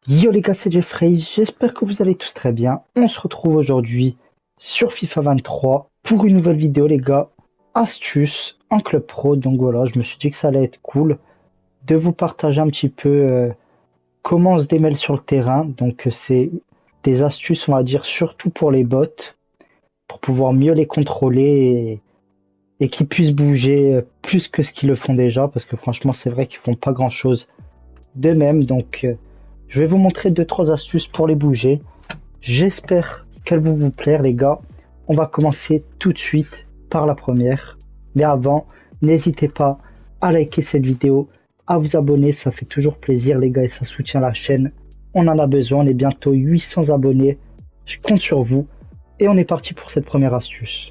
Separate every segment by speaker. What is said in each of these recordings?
Speaker 1: Yo les gars, c'est Jeffrey, j'espère que vous allez tous très bien. On se retrouve aujourd'hui sur FIFA 23 pour une nouvelle vidéo les gars, astuces en club pro. Donc voilà, je me suis dit que ça allait être cool de vous partager un petit peu comment on se démêle sur le terrain. Donc c'est des astuces on va dire surtout pour les bots, pour pouvoir mieux les contrôler et qu'ils puissent bouger plus que ce qu'ils le font déjà. Parce que franchement c'est vrai qu'ils font pas grand chose d'eux-mêmes. Donc je vais vous montrer deux trois astuces pour les bouger. J'espère qu'elles vont vous plaire les gars. On va commencer tout de suite par la première. Mais avant, n'hésitez pas à liker cette vidéo, à vous abonner, ça fait toujours plaisir les gars et ça soutient la chaîne. On en a besoin, on est bientôt 800 abonnés. Je compte sur vous et on est parti pour cette première astuce.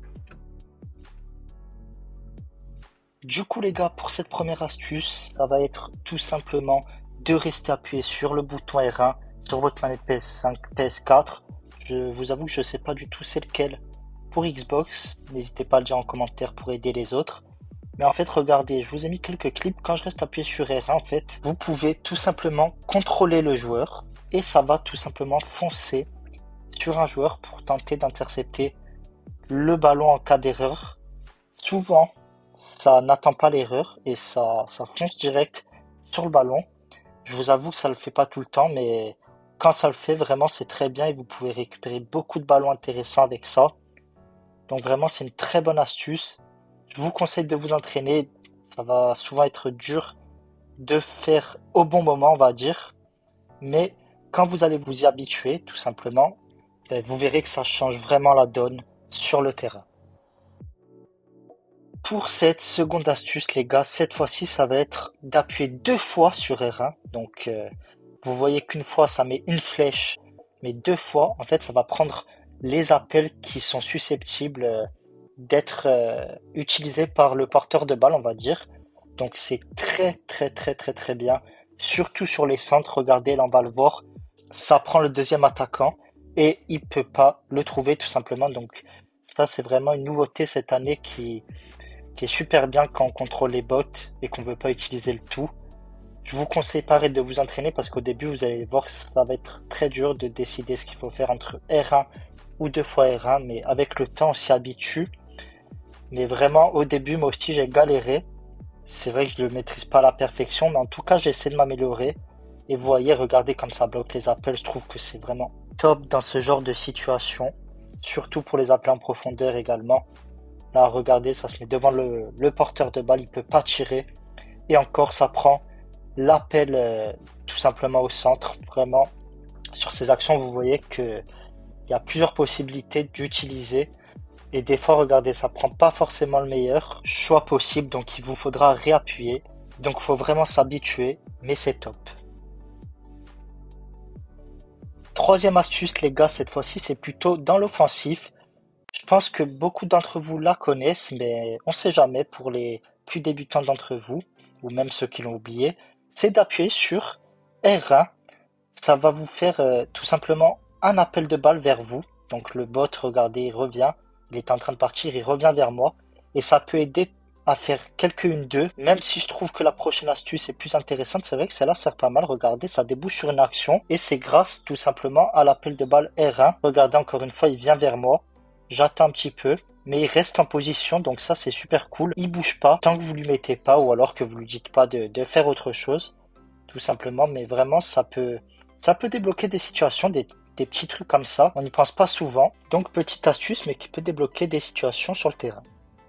Speaker 2: Du coup les gars, pour cette première astuce, ça va être tout simplement de rester appuyé sur le bouton R1 sur votre manette PS5, PS4. Je vous avoue que je sais pas du tout c'est lequel pour Xbox. N'hésitez pas à le dire en commentaire pour aider les autres. Mais en fait, regardez, je vous ai mis quelques clips. Quand je reste appuyé sur R1, en fait, vous pouvez tout simplement contrôler le joueur et ça va tout simplement foncer sur un joueur pour tenter d'intercepter le ballon en cas d'erreur. Souvent, ça n'attend pas l'erreur et ça fonce direct sur le ballon. Je vous avoue que ça le fait pas tout le temps, mais quand ça le fait, vraiment, c'est très bien et vous pouvez récupérer beaucoup de ballons intéressants avec ça. Donc vraiment, c'est une très bonne astuce. Je vous conseille de vous entraîner. Ça va souvent être dur de faire au bon moment, on va dire. Mais quand vous allez vous y habituer, tout simplement, vous verrez que ça change vraiment la donne sur le terrain. Pour cette seconde astuce, les gars, cette fois-ci, ça va être d'appuyer 2 fois sur R1. Donc, vous voyez qu'une fois, ça met une flèche, mais 2 fois, en fait, ça va prendre les appels qui sont susceptibles d'être utilisés par le porteur de balle, on va dire. Donc, c'est très, très, très, très, très bien. Surtout sur les centres, regardez, là, on va le voir. Ça prend le deuxième attaquant et il peut pas le trouver, tout simplement. Donc, ça, c'est vraiment une nouveauté cette année qui est super bien quand on contrôle les bots et qu'on veut pas utiliser le tout. Je vous conseille pareil de vous entraîner parce qu'au début vous allez voir que ça va être très dur de décider ce qu'il faut faire entre R1 ou 2 fois R1, mais avec le temps on s'y habitue. Mais vraiment au début moi aussi j'ai galéré. C'est vrai que je le maîtrise pas à la perfection, mais en tout cas j'essaie de m'améliorer. Et vous voyez, regardez comme ça bloque les appels, je trouve que c'est vraiment top dans ce genre de situation. Surtout pour les appels en profondeur également. Là, regardez, ça se met devant le porteur de balle, il peut pas tirer. Et encore, ça prend l'appel tout simplement au centre. Vraiment, sur ces actions, vous voyez que il y a plusieurs possibilités d'utiliser. Et des fois, regardez, ça prend pas forcément le meilleur choix possible, donc il vous faudra réappuyer. Donc, il faut vraiment s'habituer, mais c'est top. Troisième astuce, les gars, cette fois-ci, c'est plutôt dans l'offensif. Je pense que beaucoup d'entre vous la connaissent, mais on sait jamais pour les plus débutants d'entre vous, ou même ceux qui l'ont oublié, c'est d'appuyer sur R1. Ça va vous faire tout simplement un appel de balle vers vous. Donc le bot, regardez, il revient, il est en train de partir, il revient vers moi, et ça peut aider à faire quelques 1-2, même si je trouve que la prochaine astuce est plus intéressante, c'est vrai que celle-là sert pas mal, regardez, ça débouche sur une action, et c'est grâce tout simplement à l'appel de balle R1. Regardez encore une fois, il vient vers moi. J'attends un petit peu, mais il reste en position, donc ça c'est super cool. Il bouge pas tant que vous lui mettez pas ou alors que vous lui dites pas de faire autre chose, tout simplement. Mais vraiment ça peut débloquer des situations, des petits trucs comme ça. On n'y pense pas souvent, donc petite astuce, mais qui peut débloquer des situations sur le terrain.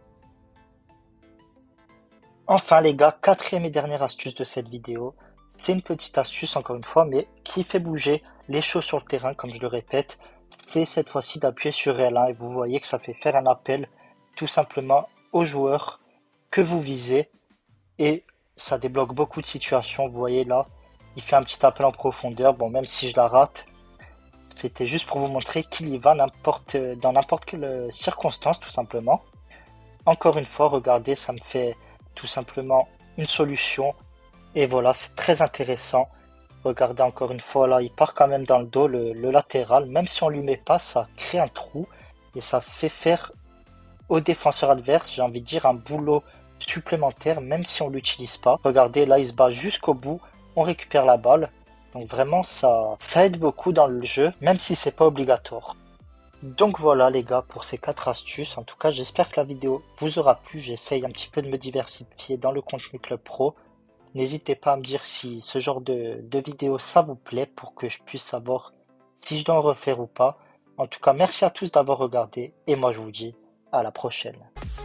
Speaker 2: Enfin les gars, quatrième et dernière astuce de cette vidéo, c'est une petite astuce encore une fois, mais qui fait bouger les choses sur le terrain, comme je le répète. C'est cette fois-ci d'appuyer sur L1 et vous voyez que ça fait faire un appel tout simplement au joueur que vous visez et ça débloque beaucoup de situations. Vous voyez là, il fait un petit appel en profondeur. Bon, même si je la rate, c'était juste pour vous montrer qu'il y va dans n'importe quelle circonstance tout simplement. Encore une fois, regardez, ça me fait tout simplement une solution et voilà, c'est très intéressant. Regardez encore une fois là, il part quand même dans le dos, le latéral. Même si on lui met pas, ça crée un trou et ça fait faire au défenseur adverse, j'ai envie de dire, un boulot supplémentaire, même si on l'utilise pas. Regardez, là, il se bat jusqu'au bout. On récupère la balle Donc vraiment, ça aide beaucoup dans le jeu, même si c'est pas obligatoire. Donc voilà les gars pour ces 4 astuces. En tout cas, j'espère que la vidéo vous aura plu. J'essaye un petit peu de me diversifier dans le contenu Club Pro. N'hésitez pas à me dire si ce genre de vidéo ça vous plaît pour que je puisse savoir si je dois en refaire ou pas. En tout cas, merci à tous d'avoir regardé et moi je vous dis à la prochaine.